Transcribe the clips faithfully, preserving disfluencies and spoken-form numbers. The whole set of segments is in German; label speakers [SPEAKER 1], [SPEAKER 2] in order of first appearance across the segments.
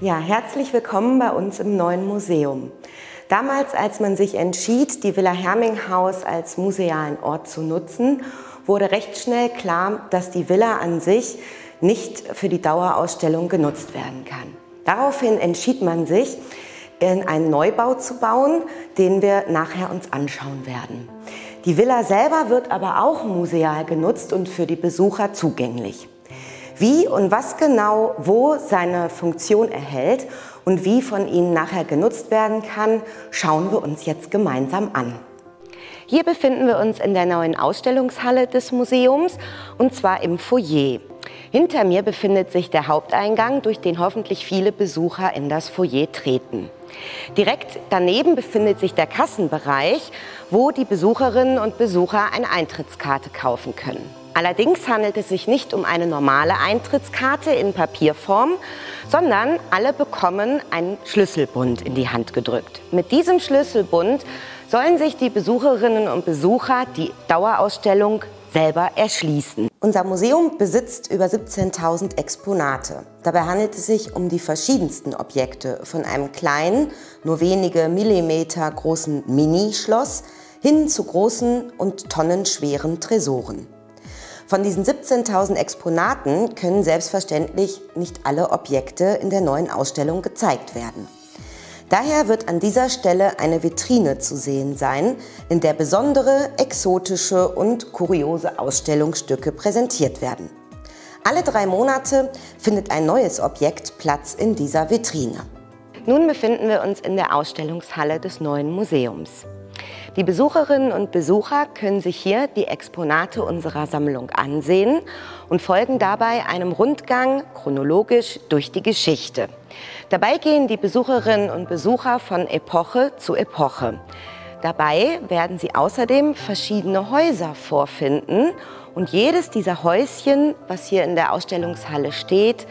[SPEAKER 1] Ja, herzlich willkommen bei uns im neuen Museum. Damals, als man sich entschied, die Villa Herminghaus als musealen Ort zu nutzen, wurde recht schnell klar, dass die Villa an sich nicht für die Dauerausstellung genutzt werden kann. Daraufhin entschied man sich, in einen Neubau zu bauen, den wir nachher uns anschauen werden. Die Villa selber wird aber auch museal genutzt und für die Besucher zugänglich. Wie und was genau wo seine Funktion erhält und wie von Ihnen nachher genutzt werden kann, schauen wir uns jetzt gemeinsam an. Hier befinden wir uns in der neuen Ausstellungshalle des Museums und zwar im Foyer. Hinter mir befindet sich der Haupteingang, durch den hoffentlich viele Besucher in das Foyer treten. Direkt daneben befindet sich der Kassenbereich, wo die Besucherinnen und Besucher eine Eintrittskarte kaufen können. Allerdings handelt es sich nicht um eine normale Eintrittskarte in Papierform, sondern alle bekommen einen Schlüsselbund in die Hand gedrückt. Mit diesem Schlüsselbund sollen sich die Besucherinnen und Besucher die Dauerausstellung selber erschließen. Unser Museum besitzt über siebzehntausend Exponate. Dabei handelt es sich um die verschiedensten Objekte, von einem kleinen, nur wenige Millimeter großen Mini-Schloss hin zu großen und tonnenschweren Tresoren. Von diesen siebzehntausend Exponaten können selbstverständlich nicht alle Objekte in der neuen Ausstellung gezeigt werden. Daher wird an dieser Stelle eine Vitrine zu sehen sein, in der besondere, exotische und kuriose Ausstellungsstücke präsentiert werden. Alle drei Monate findet ein neues Objekt Platz in dieser Vitrine. Nun befinden wir uns in der Ausstellungshalle des neuen Museums. Die Besucherinnen und Besucher können sich hier die Exponate unserer Sammlung ansehen und folgen dabei einem Rundgang chronologisch durch die Geschichte. Dabei gehen die Besucherinnen und Besucher von Epoche zu Epoche. Dabei werden sie außerdem verschiedene Häuser vorfinden und jedes dieser Häuschen, was hier in der Ausstellungshalle steht,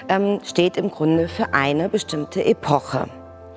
[SPEAKER 1] steht im Grunde für eine bestimmte Epoche.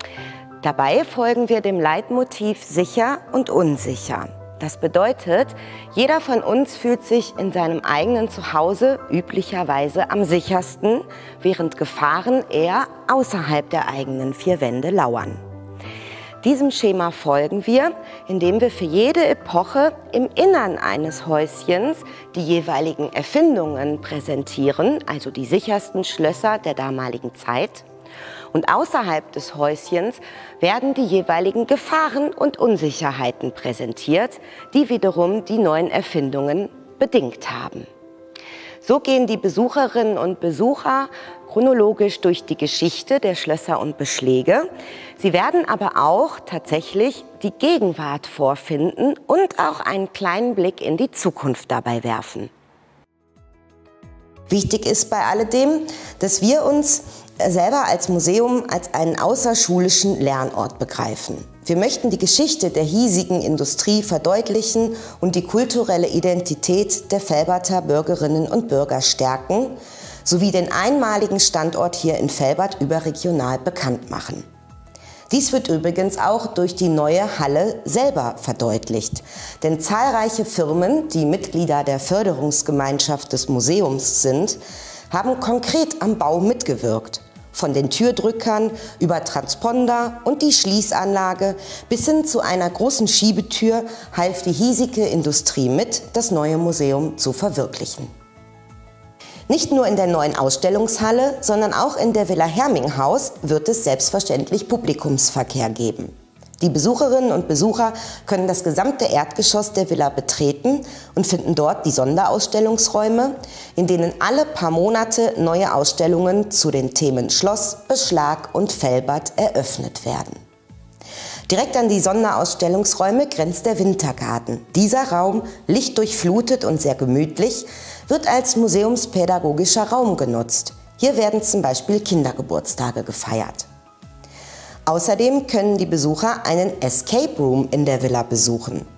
[SPEAKER 1] Dabei folgen wir dem Leitmotiv sicher und unsicher. Das bedeutet, jeder von uns fühlt sich in seinem eigenen Zuhause üblicherweise am sichersten, während Gefahren eher außerhalb der eigenen vier Wände lauern. Diesem Schema folgen wir, indem wir für jede Epoche im Innern eines Häuschens die jeweiligen Erfindungen präsentieren, also die sichersten Schlösser der damaligen Zeit. Und außerhalb des Häuschens werden die jeweiligen Gefahren und Unsicherheiten präsentiert, die wiederum die neuen Erfindungen bedingt haben. So gehen die Besucherinnen und Besucher chronologisch durch die Geschichte der Schlösser und Beschläge. Sie werden aber auch tatsächlich die Gegenwart vorfinden und auch einen kleinen Blick in die Zukunft dabei werfen. Wichtig ist bei alledem, dass wir uns selber als Museum als einen außerschulischen Lernort begreifen. Wir möchten die Geschichte der hiesigen Industrie verdeutlichen und die kulturelle Identität der Velberter Bürgerinnen und Bürger stärken, sowie den einmaligen Standort hier in Velbert überregional bekannt machen. Dies wird übrigens auch durch die neue Halle selber verdeutlicht, denn zahlreiche Firmen, die Mitglieder der Förderungsgemeinschaft des Museums sind, haben konkret am Bau mitgewirkt. Von den Türdrückern über Transponder und die Schließanlage bis hin zu einer großen Schiebetür half die hiesige Industrie mit, das neue Museum zu verwirklichen. Nicht nur in der neuen Ausstellungshalle, sondern auch in der Villa Herminghaus wird es selbstverständlich Publikumsverkehr geben. Die Besucherinnen und Besucher können das gesamte Erdgeschoss der Villa betreten und finden dort die Sonderausstellungsräume, in denen alle paar Monate neue Ausstellungen zu den Themen Schloss, Beschlag und Velbert eröffnet werden. Direkt an die Sonderausstellungsräume grenzt der Wintergarten. Dieser Raum, lichtdurchflutet und sehr gemütlich, wird als museumspädagogischer Raum genutzt. Hier werden zum Beispiel Kindergeburtstage gefeiert. Außerdem können die Besucher einen Escape Room in der Villa besuchen.